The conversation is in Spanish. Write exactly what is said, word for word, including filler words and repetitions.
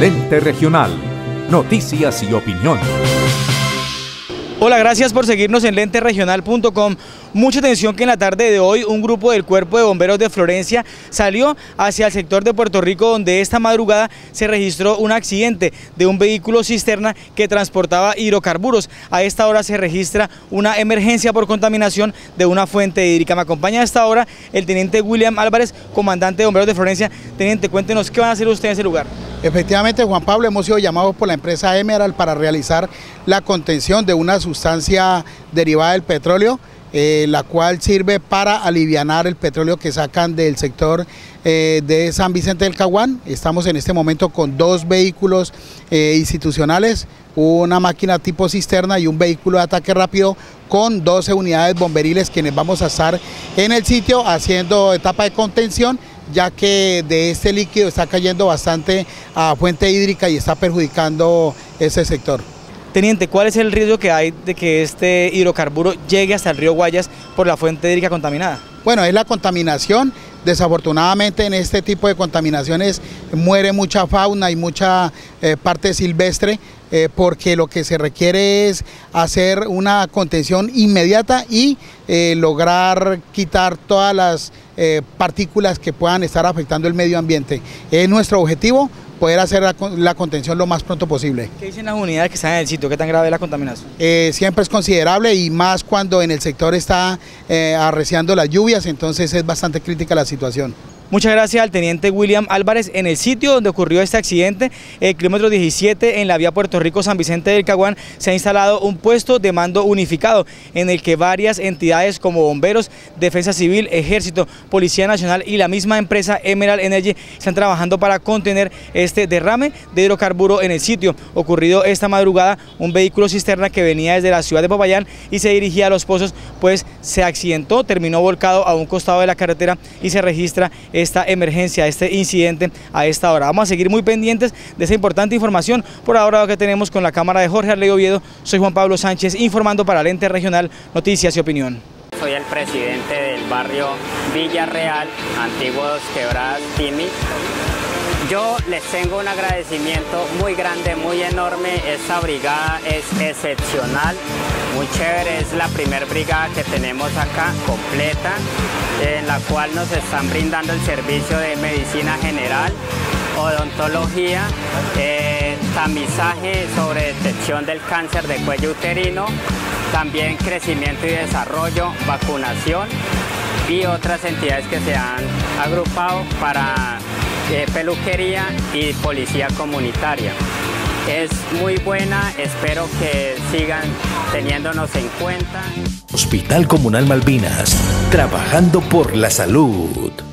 Lente Regional. Noticias y opinión. Hola, gracias por seguirnos en lente regional punto com. Mucha atención que en la tarde de hoy un grupo del Cuerpo de Bomberos de Florencia salió hacia el sector de Puerto Rico, donde esta madrugada se registró un accidente de un vehículo cisterna que transportaba hidrocarburos. A esta hora se registra una emergencia por contaminación de una fuente hídrica. Me acompaña a esta hora el teniente William Álvarez, comandante de Bomberos de Florencia. Teniente, cuéntenos qué van a hacer ustedes en ese lugar. Efectivamente, Juan Pablo, hemos sido llamados por la empresa Emerald para realizar la contención de una sustancia derivada del petróleo, eh, la cual sirve para alivianar el petróleo que sacan del sector eh, de San Vicente del Caguán. Estamos en este momento con dos vehículos eh, institucionales, una máquina tipo cisterna y un vehículo de ataque rápido con doce unidades bomberiles, quienes vamos a estar en el sitio haciendo etapa de contención, ya que de este líquido está cayendo bastante a fuente hídrica y está perjudicando ese sector. Teniente, ¿cuál es el riesgo que hay de que este hidrocarburo llegue hasta el río Guayas por la fuente hídrica contaminada? Bueno, es la contaminación. Desafortunadamente en este tipo de contaminaciones muere mucha fauna y mucha eh, parte silvestre, eh, porque lo que se requiere es hacer una contención inmediata y eh, lograr quitar todas las eh, partículas que puedan estar afectando el medio ambiente. Es nuestro objetivo poder hacer la, la contención lo más pronto posible. ¿Qué dicen las unidades que están en el sitio? ¿Qué tan grave es la contaminación? Eh, siempre es considerable, y más cuando en el sector está eh, arreciando las lluvias, entonces es bastante crítica la situación. Muchas gracias al teniente William Álvarez. En el sitio donde ocurrió este accidente, el kilómetro diecisiete en la vía Puerto Rico-San Vicente del Caguán, se ha instalado un puesto de mando unificado en el que varias entidades como bomberos, defensa civil, ejército, policía nacional y la misma empresa Emerald Energy están trabajando para contener este derrame de hidrocarburo en el sitio. Ocurrido esta madrugada, un vehículo cisterna que venía desde la ciudad de Popayán y se dirigía a Los Pozos, pues se accidentó, terminó volcado a un costado de la carretera y se registra esta emergencia, este incidente a esta hora. Vamos a seguir muy pendientes de esa importante información. Por ahora lo que tenemos con la cámara de Jorge Arley Oviedo, soy Juan Pablo Sánchez informando para Lente Regional, Noticias y Opinión. Soy el presidente del barrio Villarreal, Antiguos Quebradas, Timi. Yo les tengo un agradecimiento muy grande, muy enorme. Esta brigada es excepcional, muy chévere. Es la primera brigada que tenemos acá completa, en la cual nos están brindando el servicio de medicina general, odontología, eh, tamizaje sobre detección del cáncer de cuello uterino, también crecimiento y desarrollo, vacunación y otras entidades que se han agrupado para eh, peluquería y policía comunitaria. Es muy buena, espero que sigan teniéndonos en cuenta. Hospital Comunal Malvinas, trabajando por la salud.